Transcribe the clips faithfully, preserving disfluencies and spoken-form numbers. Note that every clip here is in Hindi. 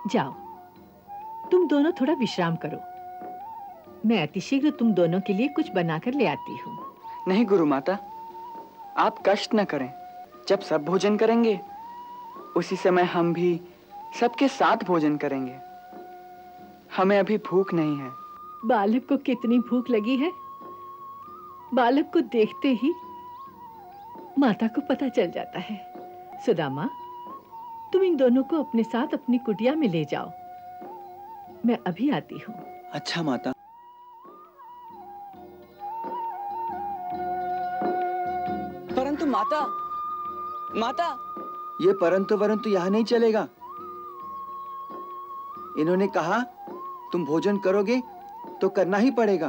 जाओ, तुम दोनों थोड़ा विश्राम करो। मैं अतिशीघ्र तुम दोनों के लिए कुछ बनाकर ले आती हूँ। नहीं गुरु माता, आप कष्ट न करें। जब सब भोजन करेंगे उसी समय हम भी सबके साथ भोजन करेंगे। हमें अभी भूख नहीं है। बालक को कितनी भूख लगी है, बालक को देखते ही माता को पता चल जाता है। सुदामा, तुम इन दोनों को अपने साथ अपनी कुटिया में ले जाओ, मैं अभी आती हूँ। अच्छा माता। परंतु माता, माता। ये परंतु वरंतु यहाँ नहीं चलेगा। इन्होंने कहा तुम भोजन करोगे तो करना ही पड़ेगा।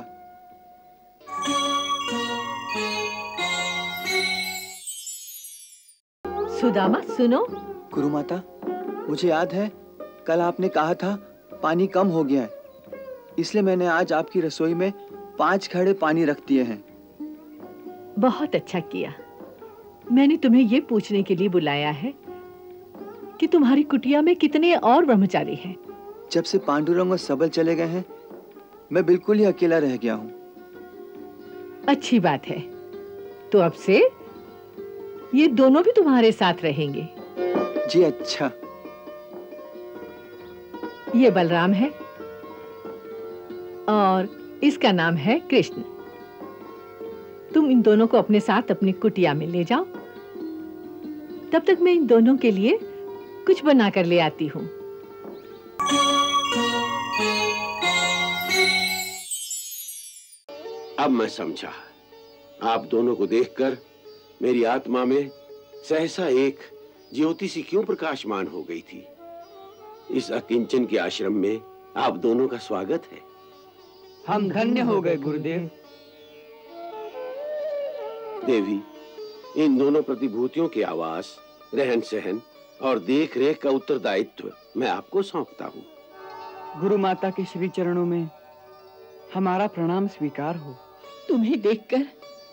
सुदामा सुनो। गुरु माता, मुझे याद है कल आपने कहा था पानी कम हो गया है, इसलिए मैंने आज आपकी रसोई में पांच घड़े पानी रख दिए हैं। बहुत अच्छा किया। मैंने तुम्हें ये पूछने के लिए बुलाया है कि तुम्हारी कुटिया में कितने और ब्रह्मचारी हैं। जब से पांडुरंग और सबल चले गए हैं, मैं बिल्कुल ही अकेला रह गया हूँ। अच्छी बात है, तो अब से ये दोनों भी तुम्हारे साथ रहेंगे। जी अच्छा। ये बलराम है और इसका नाम है कृष्ण। तुम इन दोनों को अपने साथ अपनी कुटिया में ले जाओ, तब तक मैं इन दोनों के लिए कुछ बनाकर ले आती हूँ। अब मैं समझा। आप दोनों को देखकर मेरी आत्मा में सहसा एक ज्योति सी क्यों प्रकाशमान हो गई थी। इस अकिंचन के आश्रम में आप दोनों का स्वागत है। हम धन्य हो गए गुरुदेव। देवी, इन दोनों प्रतिभूतियों के आवास, रहन सहन और देख रेख का उत्तरदायित्व मैं आपको सौंपता हूँ। गुरु माता के श्री चरणों में हमारा प्रणाम स्वीकार हो। तुम्हें देखकर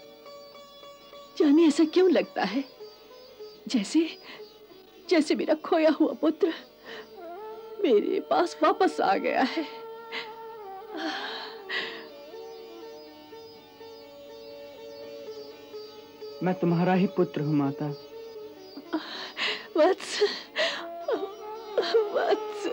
जाने ऐसा क्यों लगता है जैसे जैसे मेरा खोया हुआ पुत्र मेरे पास वापस आ गया है। मैं तुम्हारा ही पुत्र हूँ माता। वत्स, वत्स।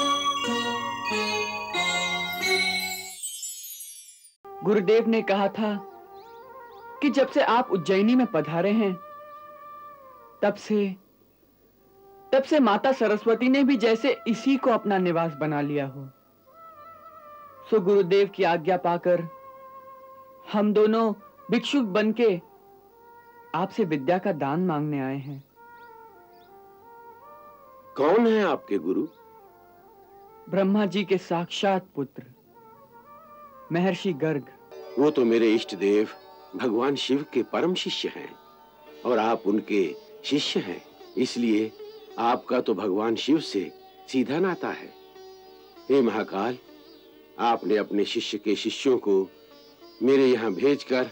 गुरुदेव ने कहा था कि जब से आप उज्जैनी में पधारे हैं, तब से तब से माता सरस्वती ने भी जैसे इसी को अपना निवास बना लिया हो। सो गुरुदेव की आज्ञा पाकर हम दोनों भिक्षुक बनके आपसे विद्या का दान मांगने आए हैं। कौन है आपके गुरु? ब्रह्मा जी के साक्षात पुत्र महर्षि गर्ग। वो तो मेरे इष्ट देव भगवान शिव के परम शिष्य हैं और आप उनके शिष्य हैं, इसलिए आपका तो भगवान शिव से सीधा नाता है। हे महाकाल, आपने अपने शिष्य के शिष्यों को मेरे यहाँ भेजकर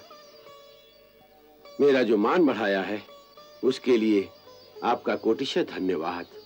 मेरा जो मान बढ़ाया है, उसके लिए आपका कोटिशः धन्यवाद।